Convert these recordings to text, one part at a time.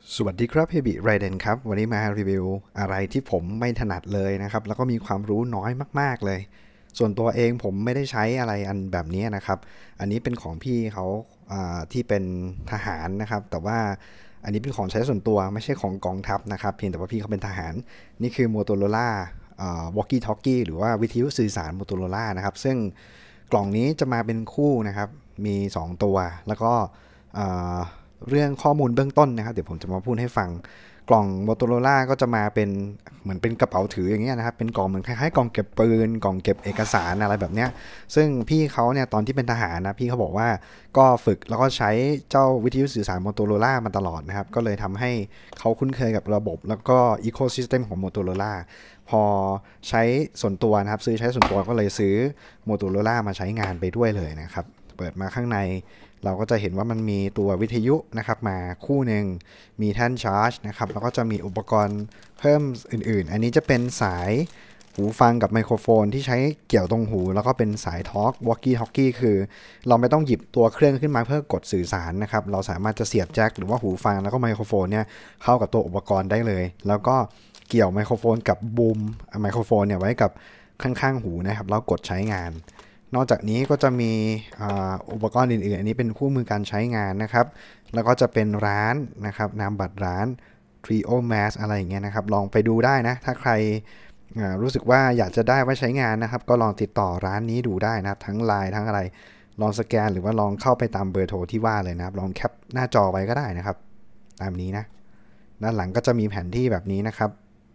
สวัสดีครับเฮบิไรเดนครับวันนี้มารีวิวอะไรที่ผมไม่ถนัดเลยนะครับแล้วก็มีความรู้น้อยมากๆเลยส่วนตัวเองผมไม่ได้ใช้อะไรอันแบบนี้นะครับอันนี้เป็นของพี่เขาที่เป็นทหารนะครับแต่ว่าอันนี้เป็นของใช้ส่วนตัวไม่ใช่ของกองทัพนะครับเพียงแต่ว่าพี่เขาเป็นทหารนี่คือ Motorola Walkie Talkie หรือว่าวิทยุสื่อสาร Motorola นะครับซึ่งกล่องนี้จะมาเป็นคู่นะครับมี2ตัวแล้วก็เรื่องข้อมูลเบื้องต้นนะครับเดี๋ยวผมจะมาพูดให้ฟังกล่อง Motorola ก็จะมาเป็นเหมือนเป็นกระเป๋าถืออย่างเงี้ยนะครับเป็นกล่องเหมือนคล้ายๆกล่องเก็บปืนกล่องเก็บเอกสารอะไรแบบเนี้ยซึ่งพี่เขาเนี่ยตอนที่เป็นทหารนะพี่เขาบอกว่าก็ฝึกแล้วก็ใช้เจ้าวิทยุสื่อสาร Motorola มาตลอดนะครับก็เลยทำให้เขาคุ้นเคยกับระบบแล้วก็ Ecosystem ของ Motorola พอใช้ส่วนตัวนะครับซื้อใช้ส่วนตัวก็เลยซื้อ Motorola มาใช้งานไปด้วยเลยนะครับเปิดมาข้างในเราก็จะเห็นว่ามันมีตัววิทยุนะครับมาคู่หนึ่งมีแท่นชาร์จนะครับแล้วก็จะมีอุปกรณ์เพิ่มอื่นๆอันนี้จะเป็นสายหูฟังกับไมโครโฟนที่ใช้เกี่ยวตรงหูแล้วก็เป็นสายทอล์กวอลกี้ทอล์กี้คือเราไม่ต้องหยิบตัวเครื่องขึ้นมาเพื่อกดสื่อสารนะครับเราสามารถจะเสียบแจ็คหรือว่าหูฟังแล้วก็ไมโครโฟนเนี่ยเข้ากับตัวอุปกรณ์ได้เลยแล้วก็เกี่ยวไมโครโฟนกับบูมไมโครโฟนเนี่ยไว้กับข้างๆหูนะครับแล้วกดใช้งานนอกจากนี้ก็จะมีอุปกรณ์อื่นๆอันนี้เป็นคู่มือการใช้งานนะครับแล้วก็จะเป็นร้านนะครับนามบัตรร้าน Trio Mass อะไรอย่างเงี้ยนะครับลองไปดูได้นะถ้าใครรู้สึกว่าอยากจะได้ไว้ใช้งานนะครับก็ลองติดต่อร้านนี้ดูได้นะครับทั้ง LINE ทั้งอะไรลองสแกนหรือว่าลองเข้าไปตามเบอร์โทรที่ว่าเลยนะครับลองแคปหน้าจอไว้ก็ได้นะครับตามนี้นะด้านหลังก็จะมีแผนที่แบบนี้นะครับ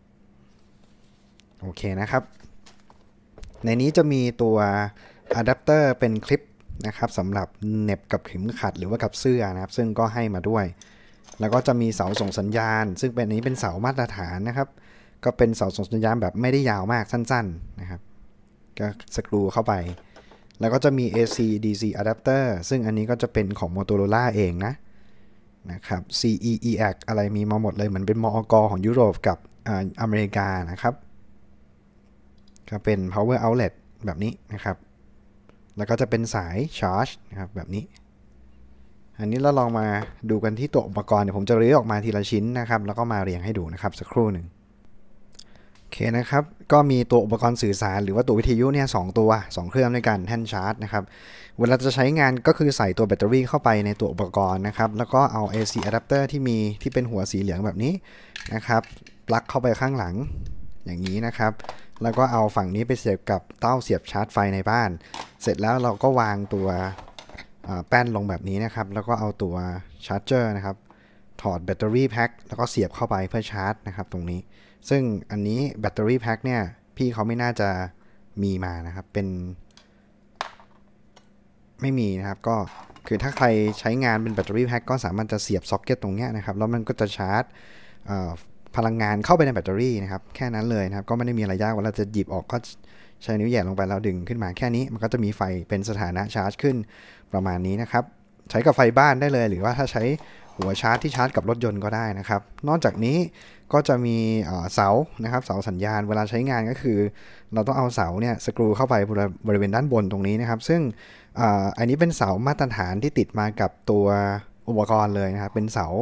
โอเคนะครับในนี้จะมีตัวอะแดปเตอร์เป็นคลิปนะครับสำหรับเหน็บกับเข็มขัดหรือว่ากับเสื้อนะครับซึ่งก็ให้มาด้วยแล้วก็จะมีเสาส่งสัญญาณซึ่งเป็นนี้เป็นเสามาตรฐานนะครับก็เป็นเสาส่งสัญญาณแบบไม่ได้ยาวมากสั้นๆนะครับก็สกรูเข้าไปแล้วก็จะมี AC DC adapter ซึ่งอันนี้ก็จะเป็นของ Motorola เองนะครับ CE-EAC อะไรมีมาหมดเลยเหมือนเป็นมอกของยุโรปกับอเมริกานะครับก็เป็น power outlet แบบนี้นะครับแล้วก็จะเป็นสายชาร์จนะครับแบบนี้อันนี้เราลองมาดูกันที่ตัวอุปกรณ์เดี๋ยวผมจะรื้อออกมาทีละชิ้นนะครับแล้วก็มาเรียงให้ดูนะครับสักครู่หนึ่งโอเคนะครับก็มีตัวอุปกรณ์สื่อสารหรือว่าตัววิทยุเนี่ย2ตัว2เครื่องด้วยกันแท่นชาร์จนะครับเวลาจะใช้งานก็คือใส่ตัวแบตเตอรี่เข้าไปในตัวอุปกรณ์นะครับแล้วก็เอา AC adapter ที่เป็นหัวสีเหลืองแบบนี้นะครับปลั๊กเข้าไปข้างหลังอย่างนี้นะครับแล้วก็เอาฝั่งนี้ไปเสียบกับเต้าเสียบชาร์จไฟในบ้านเสร็จแล้วเราก็วางตัวแป้นลงแบบนี้นะครับแล้วก็เอาตัวชาร์จเจอร์นะครับถอดแบตเตอรี่แพ็คแล้วก็เสียบเข้าไปเพื่อชาร์จนะครับตรงนี้ซึ่งอันนี้แบตเตอรี่แพ็คเนี่ยพี่เขาไม่น่าจะมีมานะครับเป็นไม่มีนะครับก็คือถ้าใครใช้งานเป็นแบตเตอรี่แพ็คก็สามารถจะเสียบซ็อกเก็ตตรงนี้นะครับแล้วมันก็จะชาร์จพลังงานเข้าไปในแบตเตอรี่นะครับแค่นั้นเลยนะครับก็ไม่ได้มีอะไรยากเวลาจะหยิบออกก็ใช้นิ้วแหย่ลงไปแล้วดึงขึ้นมาแค่นี้มันก็จะมีไฟเป็นสถานะชาร์จขึ้นประมาณนี้นะครับใช้กับไฟบ้านได้เลยหรือว่าถ้าใช้หัวชาร์จที่ชาร์จกับรถยนต์ก็ได้นะครับนอกจากนี้ก็จะมีเสานะครับเสาสัญญาณเวลาใช้งานก็คือเราต้องเอาเสาเนี่ยสกรูเข้าไปบริเวณด้านบนตรงนี้นะครับซึ่งอันนี้เป็นเสามาตรฐานที่ติดมากับตัวอุปกรณ์เลยนะครับเป็นเสา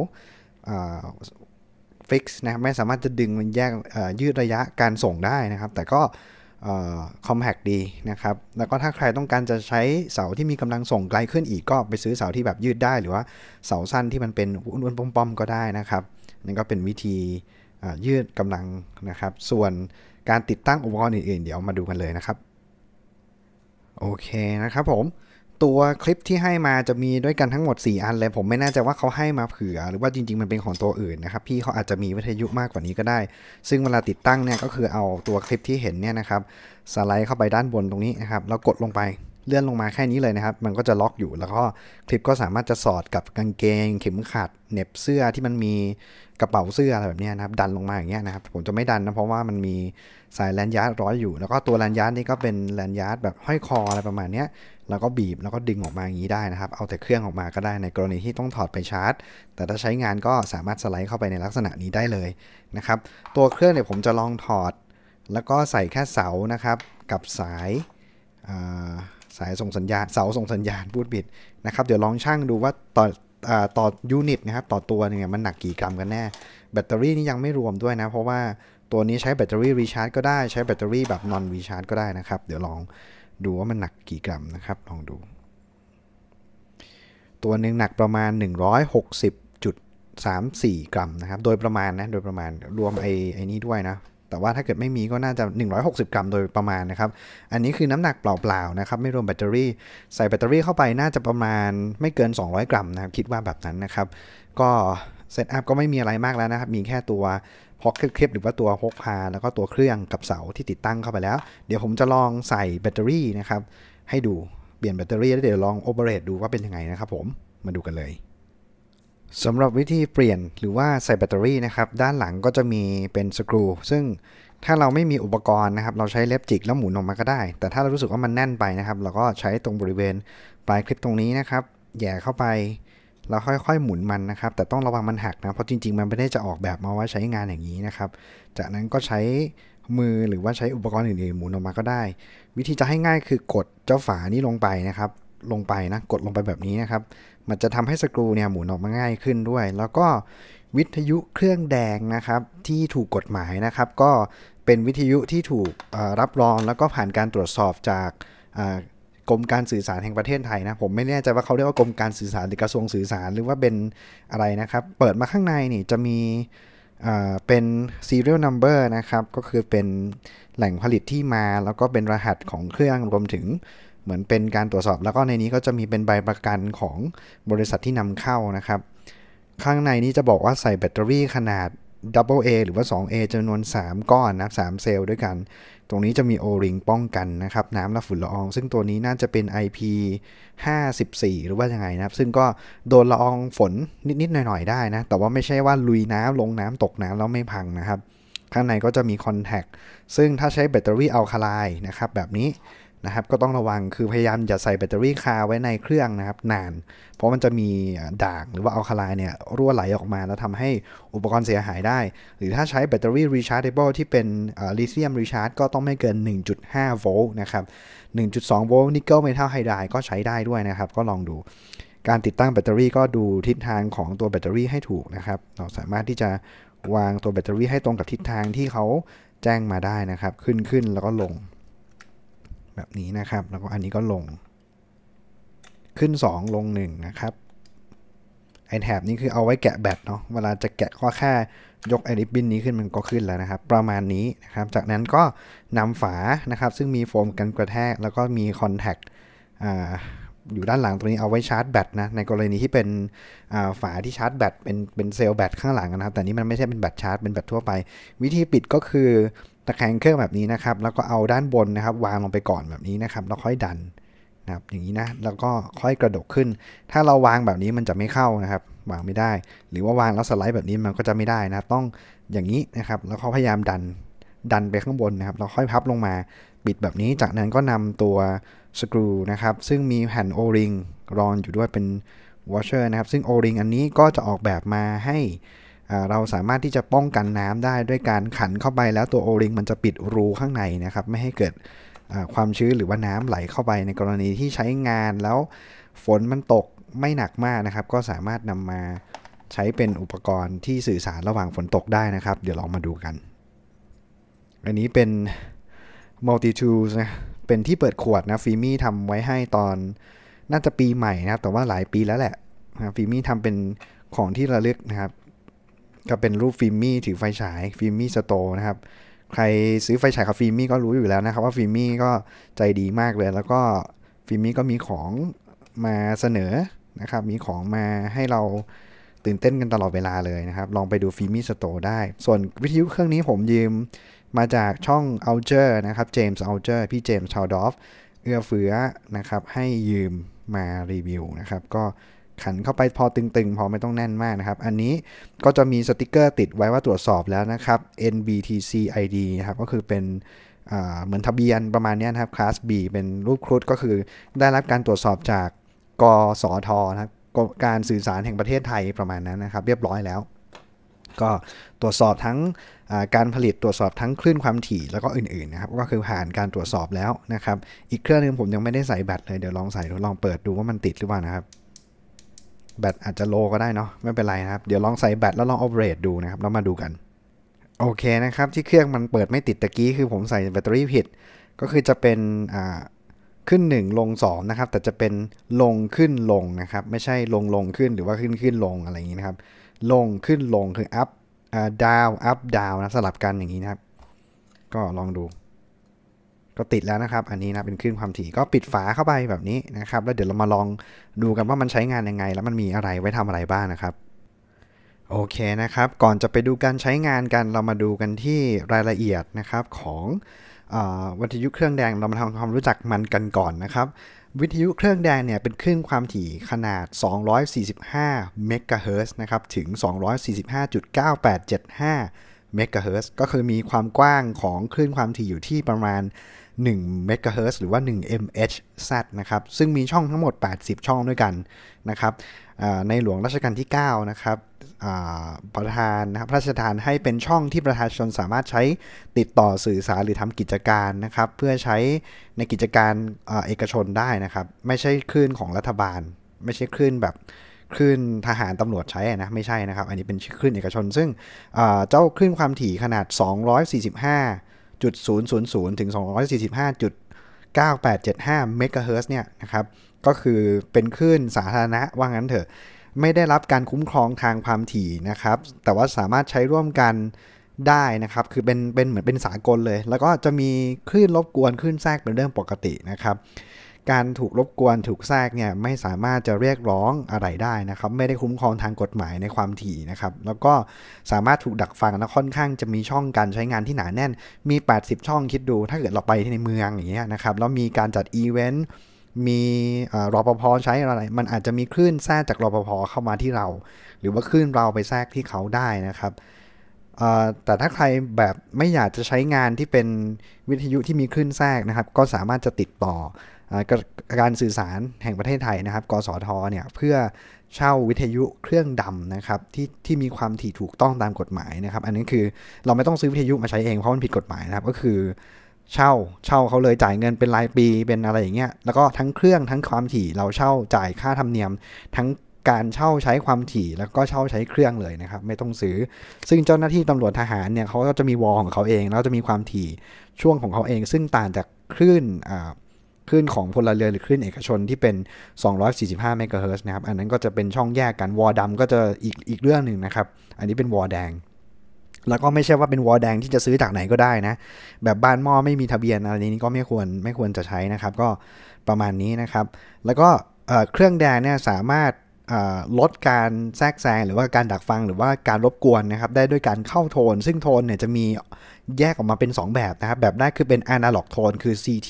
ฟิกซ์นะไม่สามารถจะดึงมันแยกยืดระยะการส่งได้นะครับแต่ก็คอมแพคดีนะครับแล้วก็ถ้าใครต้องการจะใช้เสาที่มีกำลังส่งไกลขึ้นอีกก็ไปซื้อเสาที่แบบยืดได้หรือว่าเสาสั้นที่มันเป็นอ้วนๆป้อมๆก็ได้นะครับนั่นก็เป็นวิธียืดกำลังนะครับส่วนการติดตั้งอุปกรณ์อื่นๆเดี๋ยวมาดูกันเลยนะครับโอเคนะครับผมตัวคลิปที่ให้มาจะมีด้วยกันทั้งหมด4อันเลยผมไม่แน่ใจว่าเขาให้มาเผื่อหรือว่าจริงๆมันเป็นของตัวอื่นนะครับพี่เขาอาจจะมีวิทยุมากกว่านี้ก็ได้ซึ่งเวลาติดตั้งเนี่ยก็คือเอาตัวคลิปที่เห็นเนี่ยนะครับสไลด์เข้าไปด้านบนตรงนี้นะครับแล้วกดลงไปเลื่อนลงมาแค่นี้เลยนะครับมันก็จะล็อกอยู่แล้วก็คลิปก็สามารถจะสอดกับกางเกงเข็มขัดเหน็บเสื้อที่มันมีกระเป๋าเสื้ออะไรแบบนี้นะครับดันลงมาอย่างเงี้ยนะครับผมจะไม่ดันนะเพราะว่ามันมีสายแลนยาร์ดร้อยอยู่แล้วก็ตัวแลนยาร์ดนี่ก็เป็นแลนยาร์ดแบบห้อยคออะไรประมาณนี้แล้วก็บีบแล้วก็ดึงออกมาอย่างนี้ได้นะครับเอาแต่เครื่องออกมาก็ได้ในกรณีที่ต้องถอดไปชาร์จแต่ถ้าใช้งานก็สามารถสไลด์เข้าไปในลักษณะนี้ได้เลยนะครับตัวเครื่องเนี่ยผมจะลองถอดแล้วก็ใส่แค่เสานะครับกับสายส่งสัญญาณเสาส่งสัญญาณพูดผิดนะครับเดี๋ยวลองชั่งดูว่าต่อยูนิตนะครับต่อตัวเนี่ยมันหนักกี่กรัมกันแน่แบตเตอรี่นี่ยังไม่รวมด้วยนะเพราะว่าตัวนี้ใช้แบตเตอรี่รีชาร์จก็ได้ใช้แบตเตอรี่แบบนอนรีชาร์จก็ได้นะครับเดี๋ยวลองดูว่ามันหนักกี่กรัมนะครับลองดูตัวนึงหนักประมาณ160.34 กรัมนะครับโดยประมาณนะโดยประมาณรวมไอ้นี้ด้วยนะแต่ว่าถ้าเกิดไม่มีก็น่าจะ160 กรัมโดยประมาณนะครับอันนี้คือน้ำหนักเปล่าๆนะครับไม่รวมแบตเตอรี่ใส่แบตเตอรี่เข้าไปน่าจะประมาณไม่เกิน200 กรัมนะครับคิดว่าแบบนั้นนะครับก็เซตอัพก็ไม่มีอะไรมากแล้วนะครับมีแค่ตัวพ็อกเก็ตคลิปหรือว่าตัวพกพาแล้วก็ตัวเครื่องกับเสาที่ติดตั้งเข้าไปแล้วเดี๋ยวผมจะลองใส่แบตเตอรี่นะครับให้ดูเปลี่ยนแบตเตอรี่แล้วเดี๋ยวลองโอเปเรตดูว่าเป็นยังไงนะครับผมมาดูกันเลยสำหรับวิธีเปลี่ยนหรือว่าใส่แบตเตอรี่นะครับด้านหลังก็จะมีเป็นสกรูซึ่งถ้าเราไม่มีอุปกรณ์นะครับเราใช้เล็บจิกแล้วหมุนออกมาก็ได้แต่ถ้าเรารู้สึกว่ามันแน่นไปนะครับเราก็ใช้ตรงบริเวณปลายคลิปตรงนี้นะครับแหย่เข้าไปแล้วค่อยๆหมุนมันนะครับแต่ต้องระวังมันหักนะเพราะจริงๆมันไม่ได้จะออกแบบมาว่าใช้งานอย่างนี้นะครับจากนั้นก็ใช้มือหรือว่าใช้อุปกรณ์อื่นๆหมุนออกมาก็ได้วิธีจะให้ง่ายคือกดเจ้าฝานี้ลงไปนะครับลงไปนะกดลงไปแบบนี้นะครับมันจะทำให้สกรูเนี่ยหมุนออกมาง่ายขึ้นด้วยแล้วก็วิทยุเครื่องแดงนะครับที่ถูกกฎหมายนะครับก็เป็นวิทยุที่ถูกรับรองแล้วก็ผ่านการตรวจสอบจากกรมการสื่อสารแห่งประเทศไทยนะผมไม่แน่ใจว่าเขาเรียกว่ากรมการสื่อสารหรือกระทรวงสื่อสารหรือว่าเป็นอะไรนะครับเปิดมาข้างในนี่จะมีเป็น serial number นะครับก็คือเป็นแหล่งผลิตที่มาแล้วก็เป็นรหัสของเครื่องรวมถึงเหมือนเป็นการตรวจสอบแล้วก็ในนี้ก็จะมีเป็นใบประกันของบริษัทที่นำเข้านะครับข้างในนี้จะบอกว่าใส่แบตเตอรี่ขนาด Double A หรือว่า 2A จำนวน3ก้อนนะ3เซลล์ด้วยกันตรงนี้จะมี O-ring ป้องกันนะครับน้ำและฝุ่นละอองซึ่งตัวนี้น่าจะเป็น IP54 หรือว่ายังไงนะครับซึ่งก็โดนละอองฝนนิดๆหน่อยๆได้นะแต่ว่าไม่ใช่ว่าลุยน้ำลงน้ำตกน้ำแล้วไม่พังนะครับข้างในก็จะมีคอนแทคซึ่งถ้าใช้แบตเตอรี่อัลคาไลน์นะครับแบบนี้นะครับก็ต้องระวังคือพยายามอย่าใส่แบตเตอรี่คาไว้ในเครื่องนะครับนานเพราะมันจะมีด่างหรือว่าอัลคาไลน์เนี่ยรั่วไหลออกมาแล้วทำให้อุปกรณ์เสียหายได้หรือถ้าใช้แบตเตอรี่ rechargeable ที่เป็นลิเธียมรีชาร์จก็ต้องไม่เกิน 1.5 โวลต์นะครับ 1.2 โวลต์นิกเกิลเมทัลไฮไดรด์ก็ใช้ได้ด้วยนะครับก็ลองดูการติดตั้งแบตเตอรี่ก็ดูทิศทางของตัวแบตเตอรี่ให้ถูกนะครับเราสามารถที่จะวางตัวแบตเตอรี่ให้ตรงกับทิศทางที่เขาแจ้งมาได้นะครับขึ้นแล้วก็ลงแบบนี้นะครับแล้วก็อันนี้ก็ลงขึ้น2ลง1นะครับไอแถบนี้คือเอาไว้แกะแบตเนาะเวลาจะแกะก็แค่ยกไอริบบิ้นนี้ขึ้นมันก็ขึ้นแล้วนะครับประมาณนี้นะครับจากนั้นก็นำฝานะครับซึ่งมีโฟมกันกระแทกแล้วก็มีคอนแทคอยู่ด้านหลังตรงนี้เอาไว้ชาร์จแบตนะในกรณีที่เป็นฝาที่ชาร์จแบตเป็นเซลล์แบตข้างหลังนะครับแต่นี้มันไม่ใช่เป็นแบตชาร์จเป็นแบตทั่วไปวิธีปิดก็คือตะแคงเครื่องแบบนี้นะครับแล้วก็เอาด้านบนนะครับวางลงไปก่อนแบบนี้นะครับแล้วค่อยดันนะครับอย่างนี้นะแล้วก็ค่อยกระดกขึ้นถ้าเราวางแบบนี้มันจะไม่เข้านะครับวางไม่ได้หรือว่าวางแล้วสไลด์แบบนี้มันก็จะไม่ได้นะต้องอย่างนี้นะครับแล้วเขาพยายามดันไปข้างบนนะครับแล้วค่อยพับลงมาปิดแบบนี้จากนั้นก็นำตัวสกรูนะครับซึ่งมีแผ่น O-ring รองอยู่ด้วยเป็นวอชเชอร์นะครับซึ่ง O-ring อันนี้ก็จะออกแบบมาให้เราสามารถที่จะป้องกันน้ำได้ด้วยการขันเข้าไปแล้วตัว O-ring มันจะปิดรูข้างในนะครับไม่ให้เกิดความชื้นหรือว่าน้ำไหลเข้าไปในกรณีที่ใช้งานแล้วฝนมันตกไม่หนักมากนะครับก็สามารถนำมาใช้เป็นอุปกรณ์ที่สื่อสารระหว่างฝนตกได้นะครับเดี๋ยวลองมาดูกันอันนี้เป็น multi tools นะเป็นที่เปิดขวดนะฟิมี่ทำไว้ให้ตอนน่าจะปีใหม่นะครับแต่ว่าหลายปีแล้วแหละฟิมี่ทำเป็นของที่ระลึกนะครับก็เป็นรูปฟิมี่ถือไฟฉายฟิมี่สโตร์นะครับใครซื้อไฟฉายกับฟิมี่ก็รู้อยู่แล้วนะครับว่าฟิมี่ก็ใจดีมากเลยแล้วก็ฟิมี่ก็มีของมาเสนอนะครับมีของมาให้เราตื่นเต้นกันตลอดเวลาเลยนะครับลองไปดูฟิมี่สโตร์ได้ส่วนวิทยุเครื่องนี้ผมยืมมาจากช่อง Alger นะครับเจมส์ Alger พี่เจมส์ชาวดอฟเอื้อเฟื้อนะครับให้ยืมมารีวิวนะครับก็ขันเข้าไปพอตึงๆพอไม่ต้องแน่นมากนะครับอันนี้ก็จะมีสติกเกอร์ติดไว้ว่าตรวจสอบแล้วนะครับ NBTC ID นะครับก็คือเป็นเหมือนทะเบียนประมาณนี้นะครับ Class B เป็นรูปครุฑก็คือได้รับการตรวจสอบจากกสทนะครับการสื่อสารแห่งประเทศไทยประมาณนั้นนะครับเรียบร้อยแล้วก็ตรวจสอบทั้งการผลิตตรวจสอบทั้งคลื่นความถี่แล้วก็อื่นๆนะครับก็คือผ่านการตรวจสอบแล้วนะครับอีกเครื่องนึงผมยังไม่ได้ใส่แบตเลยเดี๋ยวลองใส่ลองเปิดดูว่ามันติดหรือเปล่านะครับแบตอาจจะโลก็ได้เนาะไม่เป็นไรนะครับเดี๋ยวลองใส่แบตแล้วลองออเปเรตดูนะครับแล้วมาดูกันโอเคนะครับที่เครื่องมันเปิดไม่ติดตะกี้คือผมใส่แบตเตอรี่ผิดก็คือจะเป็นขึ้น1ลง2นะครับแต่จะเป็นลงขึ้นลงนะครับไม่ใช่ลงขึ้นหรือว่าขึ้นลงอะไรอย่างนี้นะครับลงขึ้นลงคือ up down up down นะสลับกันอย่างนี้นะครับก็ลองดูก็ติดแล้วนะครับอันนี้นะเป็นคลื่นความถี่ก็ปิดฝาเข้าไปแบบนี้นะครับแล้วเดี๋ยวเรามาลองดูกันว่ามันใช้งานยังไงแล้วมันมีอะไรไว้ทำอะไรบ้างนะครับโอเคนะครับก่อนจะไปดูการใช้งานกันเรามาดูกันที่รายละเอียดนะครับของวิทยุเครื่องแดงเรามาทำความรู้จักมันกันก่อนนะครับวิทยุเครื่องแดงเนี่ยเป็นคลื่นความถี่ขนาด245เมกะเฮิรตซ์นะครับถึง245.9875เมกะเฮิรตซ์ก็คือมีความกว้างของคลื่นความถี่อยู่ที่ประมาณ1เมกะเฮิรตซ์หรือว่า1 mHz นะครับซึ่งมีช่องทั้งหมด80ช่องด้วยกันนะครับในหลวงรัชกาลที่9นะครับประธานนะครับพระราชทานให้เป็นช่องที่ประชาชนสามารถใช้ติดต่อสื่อสารหรือทำกิจการนะครับเพื่อใช้ในกิจการเอกชนได้นะครับไม่ใช่คลื่นของรัฐบาลไม่ใช่คลื่นแบบคลื่นทหารตำรวจใช้นะไม่ใช่นะครับอันนี้เป็นคลื่นเอกชนซึ่งเจ้าคลื่นความถี่ขนาด245.000ถึง245.9875เมกะเฮิรตซ์เนี่ยนะครับก็คือเป็นคลื่นสาธารณะว่างั้นเถอะไม่ได้รับการคุ้มครองทางความถี่นะครับแต่ว่าสามารถใช้ร่วมกันได้นะครับคือเป็นเหมือนเป็นสากลเลยแล้วก็จะมีคลื่นรบกวนคลื่นแทรกเป็นเรื่องปกตินะครับการถูกรบกวนถูกแทรกเนี่ยไม่สามารถจะเรียกร้องอะไรได้นะครับไม่ได้คุ้มครองทางกฎหมายในความถี่นะครับแล้วก็สามารถถูกดักฟังและค่อนข้างจะมีช่องการใช้งานที่หนาแน่นมี80ช่องคิดดูถ้าเกิดเราไปที่ในเมืองอย่างเงี้ยนะครับแล้วมีการจัดอีเวนต์มีรปภใช้อะไรมันอาจจะมีคลื่นแทรกจากรปภเข้ามาที่เราหรือว่าคลื่นเราไปแทรกที่เขาได้นะครับแต่ถ้าใครแบบไม่อยากจะใช้งานที่เป็นวิทยุที่มีคลื่นแทรกนะครับก็สามารถจะติดต่อการสื่อสารแห่งประเทศไทยนะครับกสทเนี่ยเพื่อเช่าวิทยุเครื่องดำนะครับที่มีความถี่ถูกต้องตามกฎหมายนะครับอันนี้คือเราไม่ต้องซื้อวิทยุมาใช้เองเพราะมันผิดกฎหมายนะครับก็คือเช่าเขาเลยจ่ายเงินเป็นรายปีเป็นอะไรอย่างเงี้ยแล้วก็ทั้งเครื่องทั้งความถี่เราเช่าจ่ายค่าธรรมเนียมทั้งการเช่าใช้ความถี่แล้วก็เช่าใช้เครื่องเลยนะครับไม่ต้องซื้อซึ่งเจ้าหน้าที่ตำรวจทหารเนี่ยเขาก็จะมีวอลของเขาเองแล้วจะมีความถี่ช่วงของเขาเองซึ่งต่างจากคลื่นของพลเรือนหรือคลื่นเอกชนที่เป็น245เมกะเฮิรตซ์นะครับอันนั้นก็จะเป็นช่องแยกกันวอลดำก็จะอีกเรื่องหนึ่งนะครับอันนี้เป็นวอลแดงแล้วก็ไม่ใช่ว่าเป็นวอลแดงที่จะซื้อจากไหนก็ได้นะแบบบ้านหม้อไม่มีทะเบียนอะไรนี้ก็ไม่ควรจะใช้นะครับก็ประมาณนี้นะครับแล้วก็เครื่องแดงเนี่ยสามารถลดการแทรกแซงหรือว่าการดักฟังหรือว่าการรบกวนนะครับได้ด้วยการเข้าโทนซึ่งโทนเนี่ยจะมีแยกออกมาเป็น2แบบนะครับแบบแรกคือเป็น Analog Tone คือ CT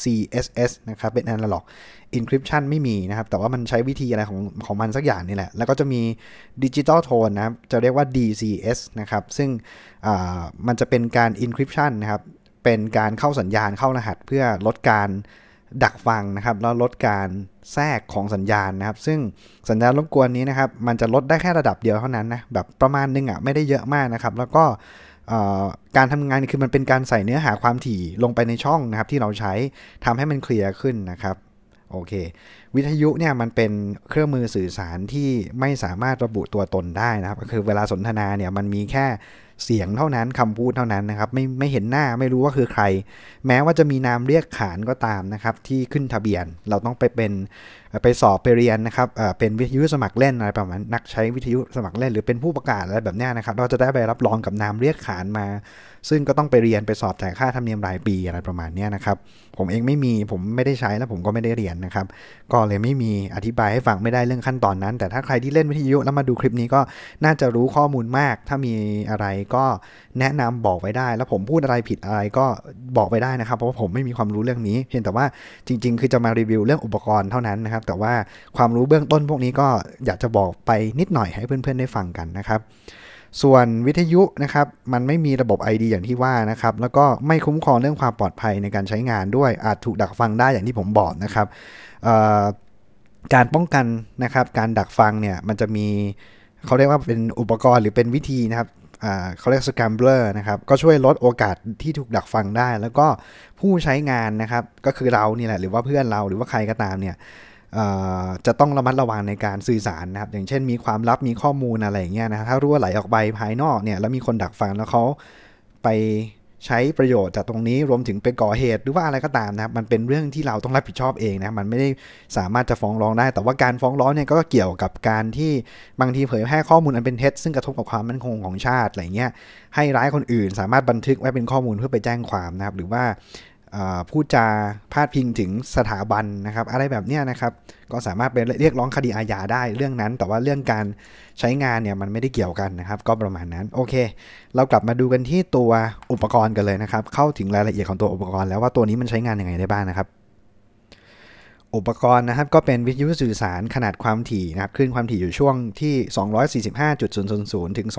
CSS นะครับเป็น Analog Encryption ไม่มีนะครับแต่ว่ามันใช้วิธีอะไรของมันสักอย่างนี่แหละแล้วก็จะมี Digital Tone นะครับจะเรียกว่า DCS นะครับซึ่งมันจะเป็นการ Encryption นะครับเป็นการเข้าสัญญาณเข้ารหัสเพื่อลดการดักฟังนะครับแล้วลดการแทรกของสัญญาณนะครับซึ่งสัญญาณรบกวนนี้นะครับมันจะลดได้แค่ระดับเดียวเท่านั้นนะแบบประมาณนึงไม่ได้เยอะมากนะครับแล้วก็การทำงานคือมันเป็นการใส่เนื้อหาความถี่ลงไปในช่องนะครับที่เราใช้ทำให้มันเคลียร์ขึ้นนะครับโอเควิทยุเนี่ยมันเป็นเครื่องมือสื่อสารที่ไม่สามารถระบุตัวตนได้นะครับก็คือเวลาสนทนาเนี่ยมันมีแค่เสียงเท่านั้นคำพูดเท่านั้นนะครับไม่เห็นหน้าไม่รู้ว่าคือใครแม้ว่าจะมีนามเรียกขานก็ตามนะครับที่ขึ้นทะเบียนเราต้องไปสอบไปเรียนนะครับเป็นวิทยุสมัครเล่นอะไรประมาณนักใช้วิทยุสมัครเล่นหรือเป็นผู้ประกาศอะไรแบบนี้นะครับเราจะได้ใบรับรองกับนามเรียกขานมาซึ่งก็ต้องไปเรียนไปสอบจ่ายค่าธรรมเนียมรายปีอะไรประมาณนี้นะครับผมเองผมไม่ได้ใช้แล้วผมก็ไม่ได้เรียนนะครับก็เลยไม่มีอธิบายให้ฟังไม่ได้เรื่องขั้นตอนนั้นแต่ถ้าใครที่เล่นวิทยุแล้วมาดูคลิปนี้ก็น่าจะรู้ข้อมูลมากถ้ามีอะไรก็แนะนำบอกไว้ได้แล้วผมพูดอะไรผิดอะไรก็บอกไว้ได้นะครับเพราะว่าผมไม่มีความรู้เรื่องนี้เพียงแต่ว่าจริงๆคือจะมารีวิวเรื่องอุปกรณ์เท่านั้นนะครับแต่ว่าความรู้เบื้องต้นพวกนี้ก็อยากจะบอกไปนิดหน่อยให้เพื่อนๆได้ฟังกันนะครับส่วนวิทยุนะครับมันไม่มีระบบ ID อย่างที่ว่านะครับแล้วก็ไม่คุ้มครองเรื่องความปลอดภัยในการใช้งานด้วยอาจถูกดักฟังได้อย่างที่ผมบอกนะครับการป้องกันนะครับการดักฟังเนี่ยมันจะมีเขาเรียกว่าเป็นอุปกรณ์หรือเป็นวิธีนะครับเขาเรียก scrambler นะครับก็ช่วยลดโอกาสที่ถูกดักฟังได้แล้วก็ผู้ใช้งานนะครับก็คือเรานี่แหละหรือว่าเพื่อนเราหรือว่าใครก็ตามเนี่ยจะต้องระมัดระวังในการสื่อสารนะครับอย่างเช่นมีความลับมีข้อมูลอะไรอย่างเงี้ยนะถ้ารั่วไหลออกไปภายนอกเนี่ยแล้วมีคนดักฟังแล้วเขาไปใช้ประโยชน์จากตรงนี้รวมถึงไปก่อเหตุหรือว่าอะไรก็ตามนะครับมันเป็นเรื่องที่เราต้องรับผิดชอบเองนะมันไม่ได้สามารถจะฟ้องร้องได้แต่ว่าการฟ้องร้องเนี่ยก็เกี่ยวกับการที่บางทีเผยแพร่ข้อมูลอันเป็นเท็จซึ่งกระทบกับความมั่นคงของชาติอะไรเงี้ยให้ร้ายคนอื่นสามารถบันทึกไว้เป็นข้อมูลเพื่อไปแจ้งความนะครับหรือว่าพูดจาพาดพิงถึงสถาบันนะครับอะไรแบบนี้นะครับก็สามารถไปเรียกร้องคดีอาญาได้เรื่องนั้นแต่ว่าเรื่องการใช้งานเนี่ยมันไม่ได้เกี่ยวกันนะครับก็ประมาณนั้นโอเคเรากลับมาดูกันที่ตัวอุปกรณ์กันเลยนะครับเข้าถึงรายละเอียดของตัวอุปกรณ์แล้วว่าตัวนี้มันใช้งานยังไงได้บ้างนะครับอุปกรณ์นะครับก็เป็นวิทยุสื่อสารขนาดความถี่นะครับคลื่นความถี่อยู่ช่วงที่ 245.000 ถึง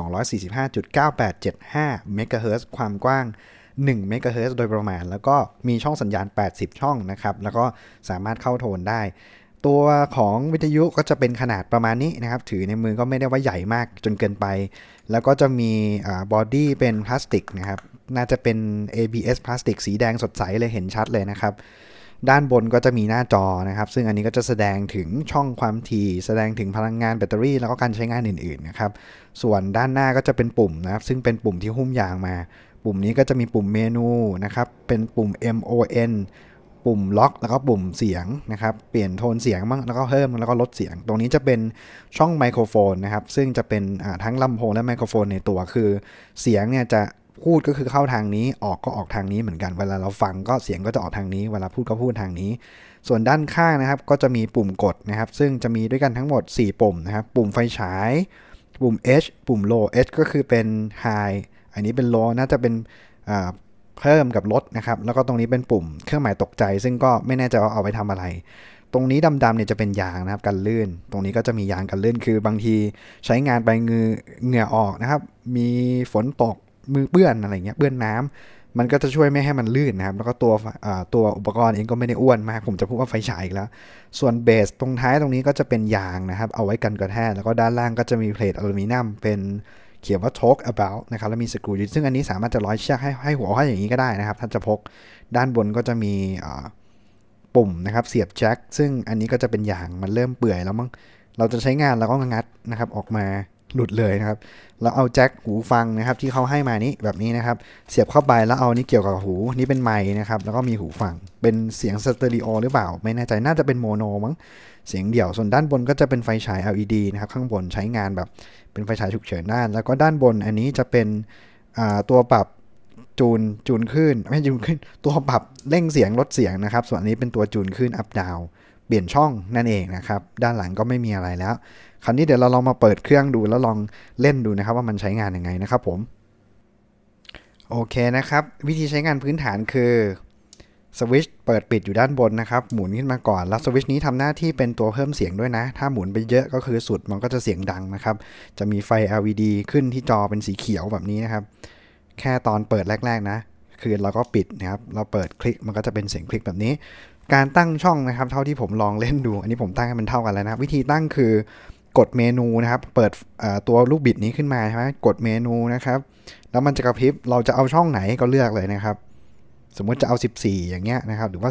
245.9875 เมกะเฮิรตซ์ความกว้าง1 เมกะเฮิรตซ์โดยประมาณแล้วก็มีช่องสัญญาณ80ช่องนะครับแล้วก็สามารถเข้าโทนได้ตัวของวิทยุก็จะเป็นขนาดประมาณนี้นะครับถือในมือก็ไม่ได้ว่าใหญ่มากจนเกินไปแล้วก็จะมีบอดี้เป็นพลาสติกนะครับน่าจะเป็น ABS พลาสติกสีแดงสดใสเลยเห็นชัดเลยนะครับด้านบนก็จะมีหน้าจอนะครับซึ่งอันนี้ก็จะแสดงถึงช่องความถี่แสดงถึงพลังงานแบตเตอรี่แล้วก็การใช้งานอื่นๆนะครับส่วนด้านหน้าก็จะเป็นปุ่มนะครับซึ่งเป็นปุ่มที่หุ้มยางมาปุ่มนี้ก็จะมีปุ่มเมนูนะครับเป็นปุ่ม MON ปุ่มล็อกแล้วก็ปุ่มเสียงนะครับเปลี่ยนโทนเสียงบ้างแล้วก็เพิ่มแล้วก็ลดเสียงตรงนี้จะเป็นช่องไมโครโฟนนะครับซึ่งจะเป็นทั้งลำโพงและไมโครโฟนในตัวคือเสียงเนี่ยจะพูดก็คือเข้าทางนี้ออกก็ออกทางนี้เหมือนกันเวลาเราฟังก็เสียงก็จะออกทางนี้เวลาพูดก็พูดทางนี้ส่วนด้านข้างนะครับก็จะมีปุ่มกดนะครับซึ่งจะมีด้วยกันทั้งหมด4ปุ่มนะครับปุ่มไฟฉายปุ่ม H ปุ่ม low H ก็คือเป็น high อันนี้เป็น low น่าจะเป็นเพิ่มกับลดนะครับแล้วก็ตรงนี้เป็นปุ่มเครื่องหมายตกใจซึ่งก็ไม่แน่ใจว่าเอาไปทำอะไรตรงนี้ดำๆเนี่ยจะเป็นยางนะครับกันลื่นตรงนี้ก็จะมียางกันลื่นคือบางทีใช้งานไปเหงื่อออกนะครับมีฝนตกมือเปื้อนอะไรเงี้ยเปื้อนน้ำมันก็จะช่วยไม่ให้มันลื่นนะครับแล้วก็ตัวอุปกรณ์เองก็ไม่ได้อ้วนมากผมจะพูดว่าไฟฉายอีกแล้วส่วนเบสตรงท้ายตรงนี้ก็จะเป็นยางนะครับเอาไว้กันกระแทกแล้วก็ด้านล่างก็จะมีเพลทอลูมิเนียมเป็นเขียนว่า talk about นะครับแล้วมีสกรูยึดซึ่งอันนี้สามารถจะร้อยเชือกให้หัวห้อยอย่างนี้ก็ได้นะครับถ้าจะพกด้านบนก็จะมีปุ่มนะครับเสียบแจ็คซึ่งอันนี้ก็จะเป็นยางมันเริ่มเปื่อยแล้วมั้งเราจะใช้งานแล้วก็งัดนะครับออกมาหลุดเลยนะครับแล้วเอาแจ็คหูฟังนะครับที่เขาให้มานี้แบบนี้นะครับเสียบเข้าไปแล้วเอานี่เกี่ยวกับหูนี่เป็นไมค์นะครับแล้วก็มีหูฟังเป็นเสียงสเตอริโอหรือเปล่าไม่แน่ใจน่าจะเป็นโมโนมั้งเสียงเดี่ยวส่วนด้านบนก็จะเป็นไฟฉาย LED นะครับข้างบนใช้งานแบบเป็นไฟฉายฉุกเฉินด้านแล้วก็ด้านบนอันนี้จะเป็นตัวปรับจูนขึ้นไม่จูนขึ้นตัวปรับเร่งเสียงลดเสียงนะครับส่วนอันนี้เป็นตัวจูนขึ้นอัพดาวเปลี่ยนช่องนั่นเองนะครับด้านหลังก็ไม่มีอะไรแล้วคราวนี้เดี๋ยวเราลองมาเปิดเครื่องดูแล้วลองเล่นดูนะครับว่ามันใช้งานยังไงนะครับผมโอเคนะครับวิธีใช้งานพื้นฐานคือสวิตช์เปิดปิดอยู่ด้านบนนะครับหมุนขึ้นมาก่อนแล้วสวิตช์นี้ทำหน้าที่เป็นตัวเพิ่มเสียงด้วยนะถ้าหมุนไปเยอะก็คือสุดมันก็จะเสียงดังนะครับจะมีไฟ LED ขึ้นที่จอเป็นสีเขียวแบบนี้นะครับแค่ตอนเปิดแรกๆนะคือเราก็ปิดนะครับเราเปิดคลิกมันก็จะเป็นเสียงคลิกแบบนี้การตั้งช่องนะครับเท่าที่ผมลองเล่นดูอันนี้ผมตั้งให้มันเท่ากันแล้วนะวิธีตั้งคือกดเมนูนะครับเปิดตัวลูกบิดนี้ขึ้นมาใช่ไหมกดเมนูนะครับแล้วมันจะกระพริบเราจะเอาช่องไหนก็เลือกเลยนะครับสมมุติจะเอา14อย่างเงี้ยนะครับหรือว่า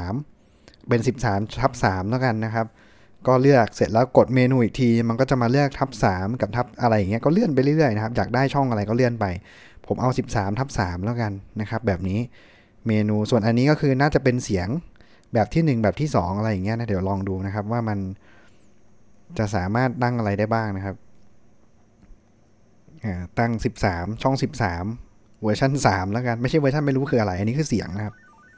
13เป็น13/3แล้วกันนะครับก็เลือกเสร็จแล้วกดเมนูอีกทีมันก็จะมาเลือกทับ3กับทับอะไรอย่างเงี้ยก็เลื่อนไปเรื่อยๆนะครับอยากได้ช่องอะไรก็เลื่อนไปผมเอา13/3แล้วกันนะครับแบบนี้เมนูส่วนอันนี้ก็คือน่าจะเป็นเสียงแบบที่1แบบที่2อะไรอย่างเงี้ยนะเดี๋ยวลองดูนะครับว่ามันจะสามารถตั้งอะไรได้บ้างนะครับตั้ง13ช่อง13เวอร์ชัน3แล้วกันไม่ใช่เวอร์ชันไม่รู้คืออะไรอันนี้คือเสียงนะครับ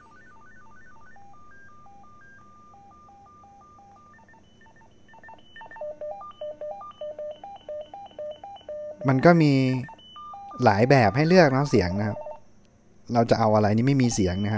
มันก็มีหลายแบบให้เลือกนะเสียงนะครับเราจะเอาอะไรนี่ไม่มีเสียงนะครับ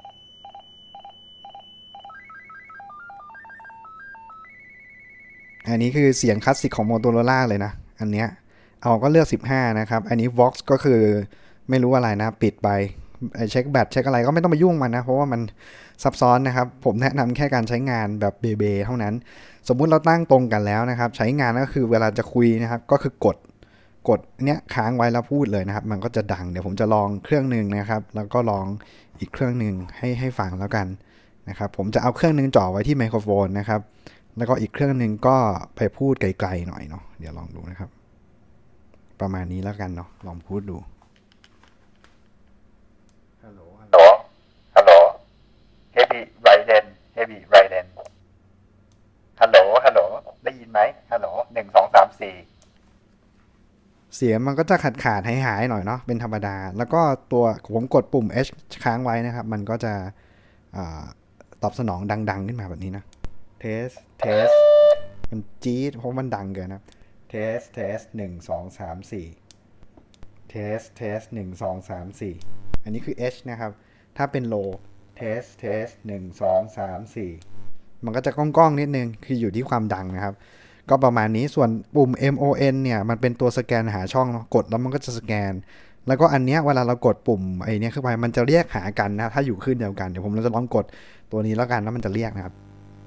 อันนี้คือเสียงคลาสสิกของ Motorola เลยนะอันเนี้ยเอาก็เลือก15นะครับอันนี้ Vox ก็คือไม่รู้อะไรนะปิดไปเช็คแบตเช็คอะไรก็ไม่ต้องไปยุ่งมันนะเพราะว่ามันซับซ้อนนะครับผมแนะนำแค่การใช้งานแบบเบเท่านั้นสมมุติเราตั้งตรงกันแล้วนะครับใช้งานก็คือเวลาจะคุยนะครับก็คือกดเนี้ยค้างไว้แล้วพูดเลยนะครับมันก็จะดังเดี๋ยวผมจะลองเครื่องหนึ่งนะครับแล้วก็ลองอีกเครื่องหนึ่งให้ฟังแล้วกันนะครับผมจะเอาเครื่องนึงจ่อไว้ที่ไมโครโฟนนะครับแล้วก็อีกเครื่องนึงก็ไปพูดไกลๆหน่อยเนาะเดี๋ยวลองดูนะครับประมาณนี้แล้วกันเนาะลองพูดดูฮัลโหลฮัลโหลฮัลโหล Heavy Raiden Heavy Raiden ฮัลโหลฮัลโหลได้ยินไหมฮัลโหล1 2 3 4 เสียงมันก็จะขาดหายๆหน่อยเนาะเป็นธรรมดาแล้วก็ตัวผมกดปุ่ม H ค้างไว้นะครับมันก็จะตอบสนองดังๆขึ้นมาแบบนี้นะเทสมันจี๊ดเพราะมันดังเกินนะเทส1 2 3 4เทส1 2 3 4อันนี้คือ H นะครับถ้าเป็น low เทส1 2 3 4มันก็จะก้องๆนิดนึงคืออยู่ที่ความดังนะครับก็ประมาณนี้ส่วนปุ่ม MON เนี่ยมันเป็นตัวสแกนหาช่องกดแล้วมันก็จะสแกนแล้วก็อันเนี้ยเวลาเรากดปุ่มไอ้นี้เข้าไปมันจะเรียกหากันนะถ้าอยู่ขึ้นเดียวกันเดี๋ยวผมจะลองกดตัวนี้แล้วกันแล้วมันจะเรียกนะครับ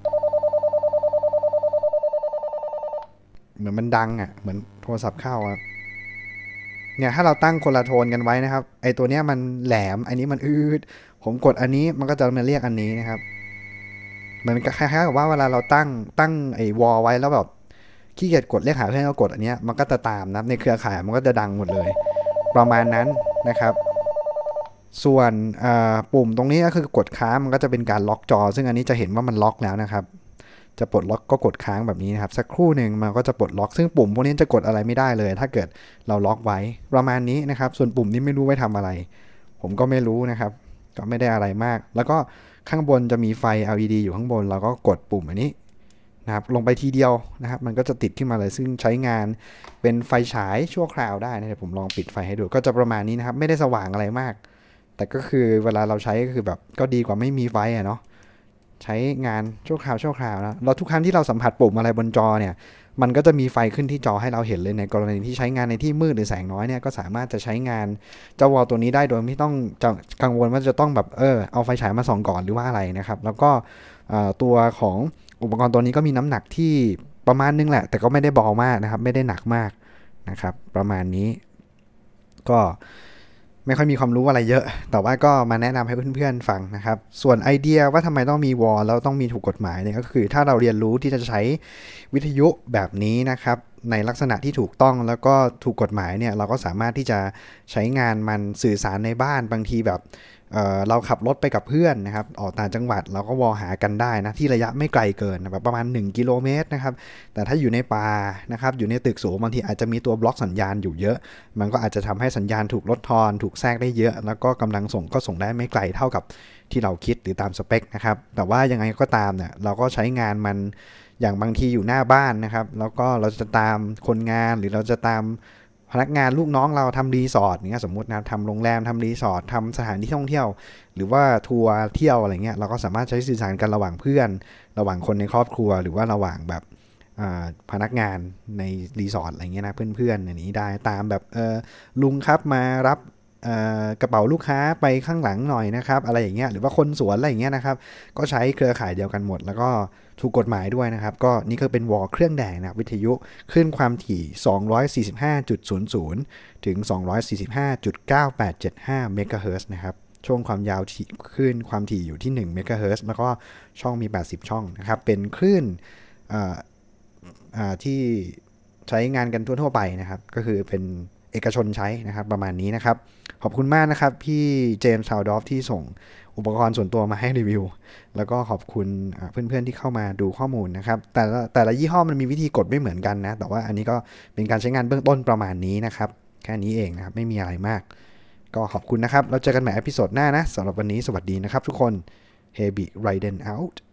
เหมือนมันดังอ่ะเหมือนโทรศัพท์เข้าครับเนี่ยถ้าเราตั้งคนละโทนกันไว้นะครับไอ้ตัวเนี้ยมันแหลมอันนี้มันผมกดอันนี้มันก็จะมาเรียกอันนี้นะครับเหมือนคล้ายๆกับว่าเวลาเราตั้งไอ้วอลไว้แล้วแบบขี้เกียจกดเรียกหาเพื่อนก็กดอันเนี้ยมันก็จะตามนะในเครือข่ายมันก็จะดังหมดเลยประมาณนั้นนะครับส่วนปุ่มตรงนี้ก็คือกดค้างมันก็จะเป็นการล็อกจอซึ่งอันนี้จะเห็นว่ามันล็อกแล้วนะครับจะปลดล็อกก็กดค้างแบบนี้นะครับสักครู่หนึ่งมันก็จะปลดล็อกซึ่งปุ่มพวกนี้จะกดอะไรไม่ได้เลยถ้าเกิดเราล็อกไว้ประมาณนี้นะครับส่วนปุ่มนี้ไม่รู้ไว้ทำอะไรผมก็ไม่รู้นะครับก็ไม่ได้อะไรมากแล้วก็ข้างบนจะมีไฟ LED อยู่ข้างบนเราก็กดปุ่มอันนี้นะครับลงไปทีเดียวนะครับมันก็จะติดขึ้นมาเลยซึ่งใช้งานเป็นไฟฉายชั่วคราวได้นะเดี๋ยวผมลองปิดไฟให้ดูก็จะประมาณนี้นะครับไม่ได้สว่างอะไรมากแต่ก็คือเวลาเราใช้ก็คือแบบก็ดีกว่าไม่มีไฟอะเนาะใช้งานชั่วคราวนะเราทุกครั้งที่เราสัมผัสปุ่มอะไรบนจอเนี่ยมันก็จะมีไฟขึ้นที่จอให้เราเห็นเลยในกรณีที่ใช้งานในที่มืดหรือแสงน้อยเนี่ยก็สามารถจะใช้งานเจ้าวอลตัวนี้ได้โดยไม่ต้องกังวลว่าจะต้องแบบเอาไฟฉายมาส่องก่อนหรือว่าอะไรนะครับแล้วก็ตัวของอุปกรณ์ตัวนี้ก็มีน้ำหนักที่ประมาณนึงแหละแต่ก็ไม่ได้เบามากนะครับไม่ได้หนักมากนะครับประมาณนี้ก็ไม่ค่อยมีความรู้อะไรเยอะแต่ว่าก็มาแนะนำให้เพื่อนๆฟังนะครับส่วนไอเดียว่าทำไมต้องมีวอลแล้วต้องมีถูกกฎหมายเนี่ยก็คือถ้าเราเรียนรู้ที่จะใช้วิทยุแบบนี้นะครับในลักษณะที่ถูกต้องแล้วก็ถูกกฎหมายเนี่ยเราก็สามารถที่จะใช้งานมันสื่อสารในบ้านบางทีแบบเราขับรถไปกับเพื่อนนะครับออกต่างจังหวัดเราก็วอลหากันได้นะที่ระยะไม่ไกลเกินแบบประมาณ1 กิโลเมตรนะครับแต่ถ้าอยู่ในป่านะครับอยู่ในตึกสูงบางทีอาจจะมีตัวบล็อกสัญญาณอยู่เยอะมันก็อาจจะทำให้สัญญาณถูกลดทอนถูกแทรกได้เยอะแล้วก็กำลังส่งก็ส่งได้ไม่ไกลเท่ากับที่เราคิดหรือตามสเปคนะครับแต่ว่ายังไงก็ตามเนี่ยเราก็ใช้งานมันอย่างบางทีอยู่หน้าบ้านนะครับแล้วก็เราจะตามคนงานหรือเราจะตามพนักงานลูกน้องเราทำรีสอร์ทเนี่ยสมมตินะทำโรงแรมทำรีสอร์ททำสถานที่ท่องเที่ยวหรือว่าทัวร์เที่ยวอะไรเงี้ยเราก็สามารถใช้สื่อสารกันระหว่างเพื่อนระหว่างคนในครอบครัวหรือว่าระหว่างแบบพนักงานในรีสอร์ทอะไรเงี้ยนะเพื่อนๆอย่างนี้ได้ตามแบบลุงครับมารับกระเป๋าลูกค้าไปข้างหลังหน่อยนะครับอะไรอย่างเงี้ยหรือว่าคนสวนอะไรอย่างเงี้ยนะครับก็ใช้เครือข่ายเดียวกันหมดแล้วก็ถูกกฎหมายด้วยนะครับก็นี่ก็เป็นวอลเครื่องแดงนะวิทยุคลื่นความถี่ 245.00 ถึง 245.9875 เมกะเฮิรตซ์นะครับช่วงความยาวคลื่นความถี่อยู่ที่1 เมกะเฮิรตซ์แล้วก็ช่องมี80ช่องนะครับเป็นคลื่นที่ใช้งานกันทั่วๆไปนะครับก็คือเป็นเอกชนใช้นะครับประมาณนี้นะครับขอบคุณมากนะครับพี่เจมส์ชาวดอฟที่ส่งอุปกรณ์ส่วนตัวมาให้รีวิวแล้วก็ขอบคุณเพื่อนๆที่เข้ามาดูข้อมูลนะครับแต่ละยี่ห้อมันมีวิธีกดไม่เหมือนกันนะแต่ว่าอันนี้ก็เป็นการใช้งานเบื้องต้นประมาณนี้นะครับแค่นี้เองนะครับไม่มีอะไรมากก็ขอบคุณนะครับเราเจอกันใหม่เอพิโซดหน้านะสำหรับวันนี้สวัสดีนะครับทุกคน Heavy Raiden out